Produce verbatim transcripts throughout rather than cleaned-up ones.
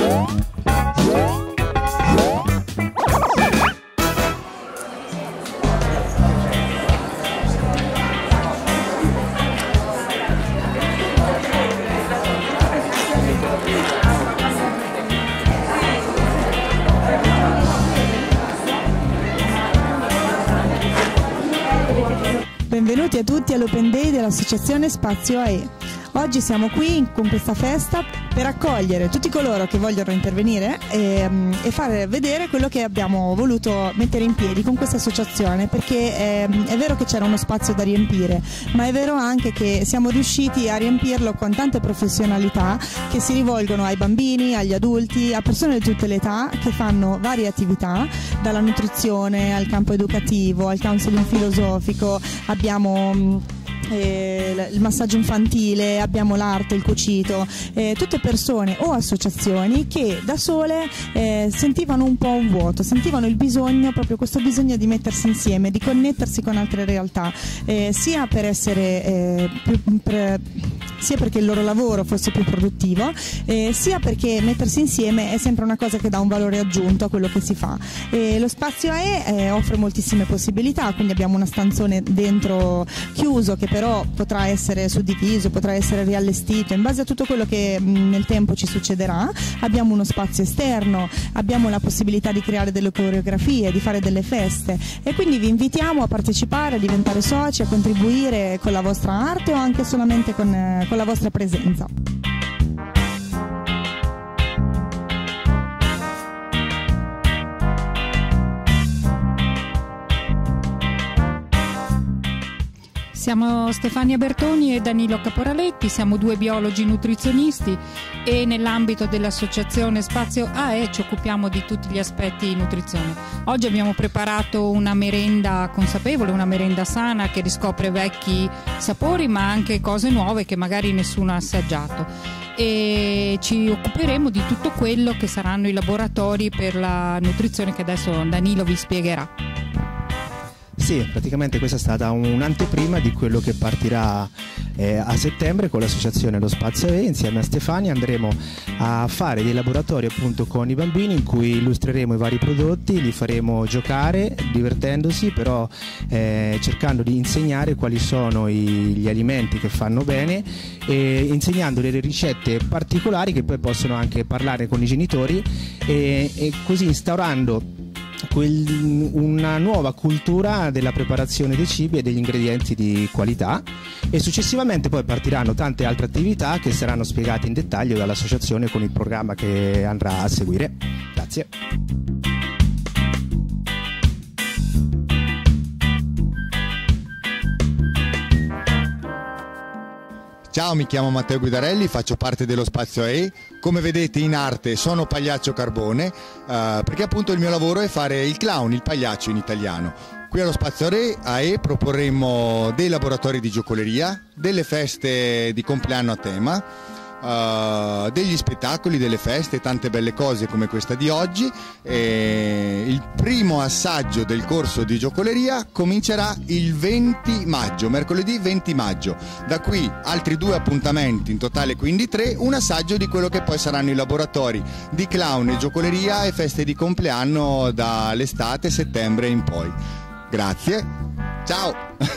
Benvenuti a tutti all'Open Day dell'Associazione Spazio A E. Oggi siamo qui con questa festa per accogliere tutti coloro che vogliono intervenire e, e far vedere quello che abbiamo voluto mettere in piedi con questa associazione, perché è, è vero che c'era uno spazio da riempire, ma è vero anche che siamo riusciti a riempirlo con tante professionalità che si rivolgono ai bambini, agli adulti, a persone di tutte le età che fanno varie attività, dalla nutrizione al campo educativo, al counseling filosofico, abbiamo Eh, il massaggio infantile, abbiamo l'arte, il cucito, eh, tutte persone o associazioni che da sole eh, sentivano un po' un vuoto, sentivano il bisogno, proprio questo bisogno di mettersi insieme, di connettersi con altre realtà, eh, sia per essere eh, più, per, sia perché il loro lavoro fosse più produttivo, eh, sia perché mettersi insieme è sempre una cosa che dà un valore aggiunto a quello che si fa. E lo Spazio A E eh, offre moltissime possibilità, quindi abbiamo una stanzone dentro chiuso che però potrà essere suddiviso, potrà essere riallestito in base a tutto quello che mh, nel tempo ci succederà. Abbiamo uno spazio esterno, abbiamo la possibilità di creare delle coreografie, di fare delle feste, e quindi vi invitiamo a partecipare, a diventare soci, a contribuire con la vostra arte o anche solamente con, eh, con la vostra presenza. Siamo Stefania Bertoni e Danilo Caporaletti, siamo due biologi nutrizionisti e nell'ambito dell'associazione Spazio A E ci occupiamo di tutti gli aspetti di nutrizione. Oggi abbiamo preparato una merenda consapevole, una merenda sana che riscopre vecchi sapori ma anche cose nuove che magari nessuno ha assaggiato, e ci occuperemo di tutto quello che saranno i laboratori per la nutrizione che adesso Danilo vi spiegherà. Sì, praticamente questa è stata un'anteprima di quello che partirà eh, a settembre con l'associazione Lo Spazio A E. Insieme a Stefania andremo a fare dei laboratori appunto con i bambini in cui illustreremo i vari prodotti, li faremo giocare divertendosi, però eh, cercando di insegnare quali sono i, gli alimenti che fanno bene e insegnando delle ricette particolari che poi possono anche parlare con i genitori e, e così instaurando una nuova cultura della preparazione dei cibi e degli ingredienti di qualità, e successivamente poi partiranno tante altre attività che saranno spiegate in dettaglio dall'associazione con il programma che andrà a seguire. Grazie. Ciao, mi chiamo Matteo Guidarelli, faccio parte dello Spazio A E. Come vedete in arte sono Pagliaccio Carbone, eh, perché appunto il mio lavoro è fare il clown, il pagliaccio in italiano. Qui allo Spazio A E proporremo dei laboratori di giocoleria, delle feste di compleanno a tema, Uh, degli spettacoli, delle feste, tante belle cose come questa di oggi. E il primo assaggio del corso di giocoleria comincerà il venti maggio, mercoledì venti maggio. Da qui altri due appuntamenti, in totale quindi tre, un assaggio di quello che poi saranno i laboratori di clown e giocoleria e feste di compleanno dall'estate, settembre in poi. Grazie, ciao!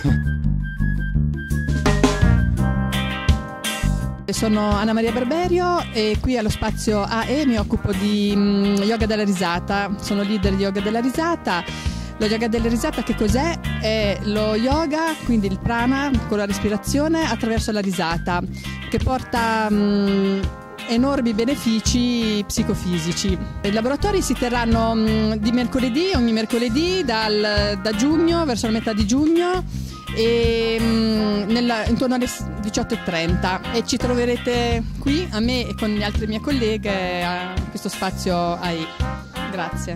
Sono Anna Maria Berberio e qui allo Spazio A E mi occupo di um, yoga della risata, sono leader di yoga della risata. Lo yoga della risata che cos'è? È lo yoga, quindi il prana con la respirazione attraverso la risata, che porta um, enormi benefici psicofisici. I laboratori si terranno um, di mercoledì, ogni mercoledì dal, da giugno verso la metà di giugno, e mh, nella, intorno alle diciotto e trenta, e ci troverete qui a me e con le altre mie colleghe a questo Spazio A E. Grazie.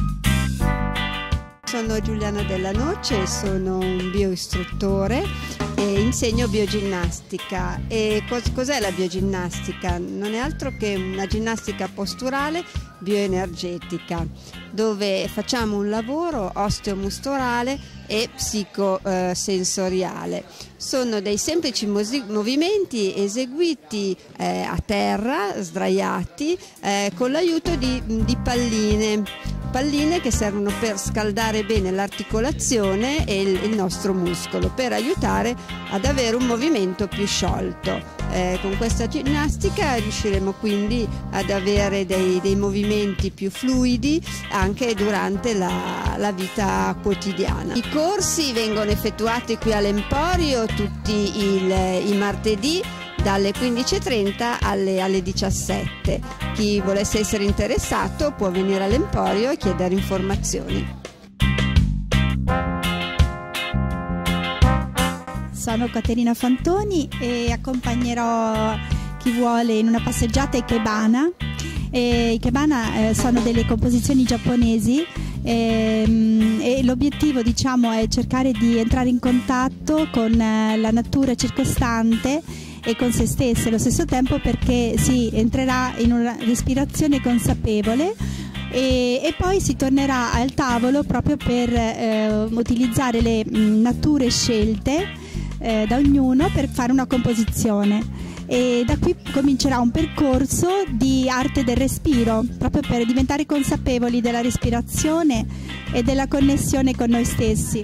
Sono Giuliana Della Noce, sono un bioistruttore e insegno bioginnastica. E cos- cos'è la bioginnastica? Non è altro che una ginnastica posturale bioenergetica, dove facciamo un lavoro osteomuscolare e psicosensoriale. Sono dei semplici movimenti eseguiti eh, a terra, sdraiati, eh, con l'aiuto di, di palline, palline che servono per scaldare bene l'articolazione e il, il nostro muscolo, per aiutare ad avere un movimento più sciolto. Eh, con questa ginnastica riusciremo quindi ad avere dei, dei movimenti più fluidi anche durante la, la vita quotidiana. I corsi vengono effettuati qui all'Emporio tutti il, i martedì dalle quindici e trenta alle, alle diciassette. Chi volesse essere interessato può venire all'Emporio e chiedere informazioni. Sono Caterina Fantoni e accompagnerò chi vuole in una passeggiata ikebana. E ikebana eh, sono delle composizioni giapponesi e, e l'obiettivo, diciamo, è cercare di entrare in contatto con eh, la natura circostante e con se stesse allo stesso tempo, perché si entrerà in una respirazione consapevole e, e poi si tornerà al tavolo proprio per eh, utilizzare le mh, nature scelte eh, da ognuno per fare una composizione. E da qui comincerà un percorso di arte del respiro, proprio per diventare consapevoli della respirazione e della connessione con noi stessi.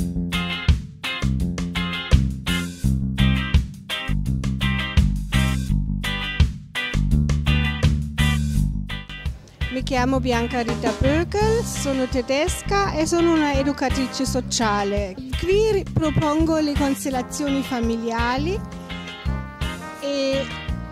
Mi chiamo Bianca Rita Bökel, sono tedesca e sono una educatrice sociale. Qui propongo le costellazioni familiari e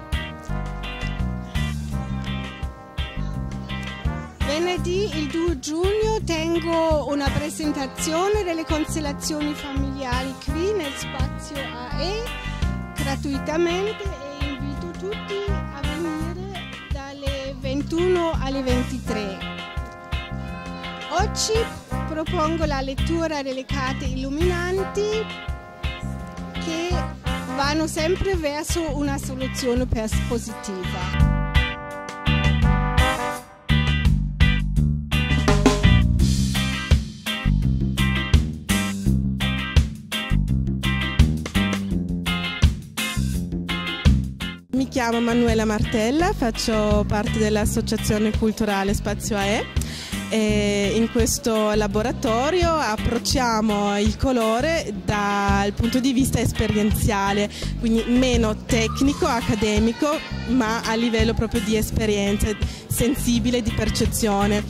venerdì il due giugno tengo una presentazione delle costellazioni familiari qui nel spazio A E gratuitamente e invito tutti a venire dalle ventuno alle ventitré. Oggi propongo la lettura delle carte illuminanti che vanno sempre verso una soluzione positiva. Mi chiamo Manuela Martella, faccio parte dell'Associazione Culturale Spazio A E. E in questo laboratorio approcciamo il colore dal punto di vista esperienziale, quindi meno tecnico, accademico, ma a livello proprio di esperienza sensibile, di percezione.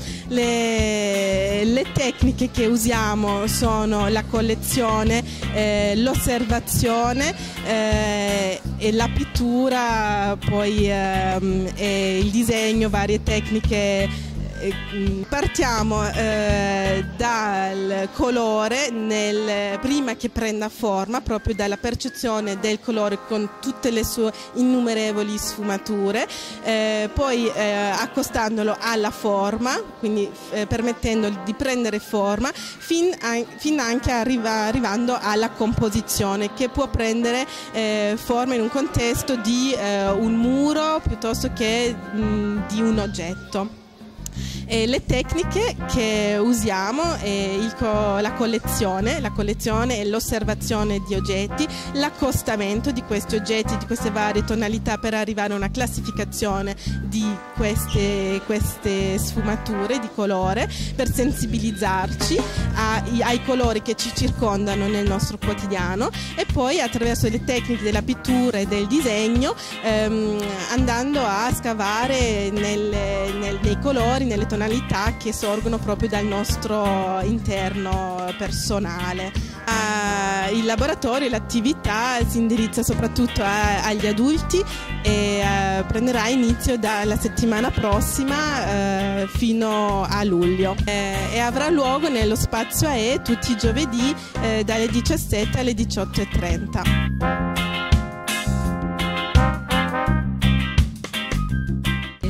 Le, le tecniche che usiamo sono la collezione, eh, l'osservazione eh, e la pittura, poi eh, e il disegno, varie tecniche. Partiamo eh, dal colore nel, prima che prenda forma, proprio dalla percezione del colore con tutte le sue innumerevoli sfumature, eh, poi eh, accostandolo alla forma, quindi eh, permettendogli di prendere forma, fin, a, fin anche arriva, arrivando alla composizione, che può prendere eh, forma in un contesto di eh, un muro piuttosto che mh, di un oggetto. E le tecniche che usiamo è il co la collezione, la collezione e l'osservazione di oggetti, l'accostamento di questi oggetti, di queste varie tonalità per arrivare a una classificazione di queste, queste sfumature di colore, per sensibilizzarci ai, ai colori che ci circondano nel nostro quotidiano, e poi attraverso le tecniche della pittura e del disegno ehm, andando a scavare nelle, nel, nei colori, nelle tonalità che sorgono proprio dal nostro interno personale. Uh, il laboratorio, l'attività si indirizza soprattutto a, agli adulti e uh, prenderà inizio dalla settimana prossima uh, fino a luglio e, e avrà luogo nello Spazio A E tutti i giovedì uh, dalle diciassette alle diciotto e trenta.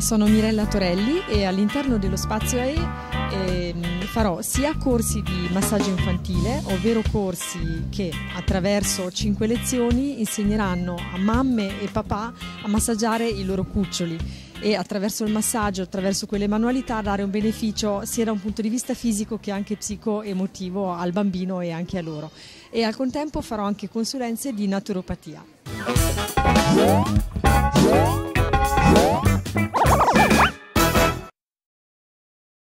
sono Mirella Torelli e all'interno dello Spazio A E eh, farò sia corsi di massaggio infantile, ovvero corsi che attraverso cinque lezioni insegneranno a mamme e papà a massaggiare i loro cuccioli e attraverso il massaggio, attraverso quelle manualità dare un beneficio sia da un punto di vista fisico che anche psico-emotivo al bambino e anche a loro. E al contempo farò anche consulenze di naturopatia.